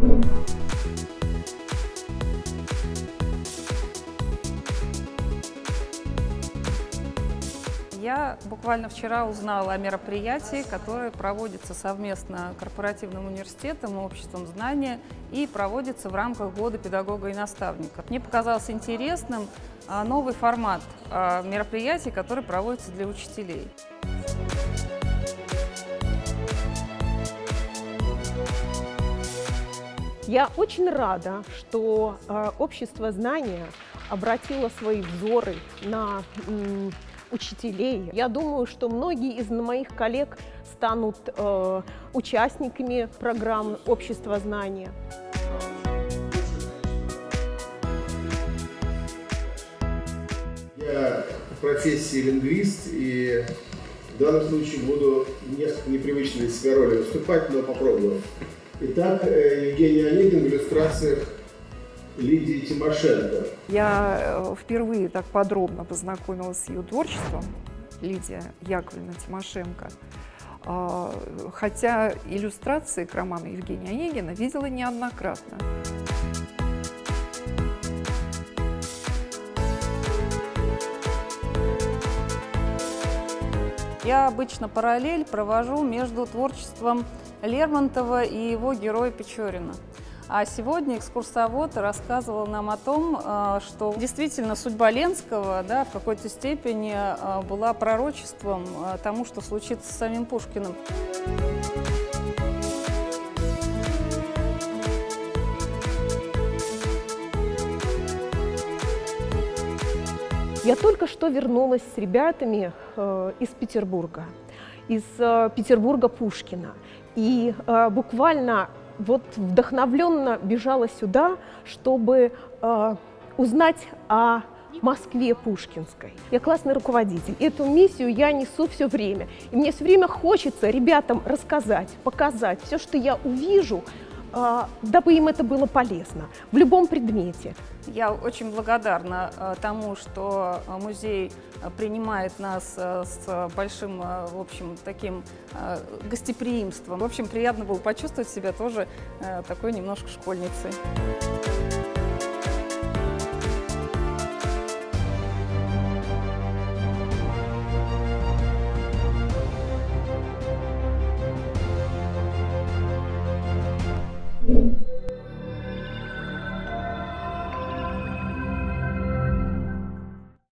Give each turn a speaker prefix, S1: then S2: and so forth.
S1: Я буквально вчера узнала о мероприятии, которое проводится совместно Корпоративным университетом и Обществом знания и проводится в рамках Года педагога и наставника. Мне показался интересным новый формат мероприятий, который проводится для учителей.
S2: Я очень рада, что Общество знания обратило свои взоры на учителей. Я думаю, что многие из моих коллег станут участниками программ Общества знания.
S3: Я по профессии лингвист, и в данном случае буду несколько непривычно для себя роли выступать, но попробую. Итак, Евгений Онегин в иллюстрациях Лидии Тимошенко.
S4: Я впервые так подробно познакомилась с ее творчеством, Лидия Яковлевна Тимошенко, хотя иллюстрации к роману Евгения Онегина видела неоднократно.
S1: Я обычно параллель провожу между творчеством Лермонтова и его героя Печорина. А сегодня экскурсовод рассказывал нам о том, что действительно судьба Ленского, да, в какой-то степени была пророчеством тому, что случится с самим Пушкиным.
S2: Я только что вернулась с ребятами из Петербурга, Петербурга Пушкина. И буквально вот вдохновленно бежала сюда, чтобы узнать о Москве пушкинской. Я классный руководитель. Эту миссию я несу все время. И мне все время хочется ребятам рассказать, показать все, что я увижу, дабы им это было полезно в любом предмете.
S1: Я очень благодарна тому, что музей принимает нас с большим, в общем, таким гостеприимством. В общем, приятно было почувствовать себя тоже такой немножко школьницей.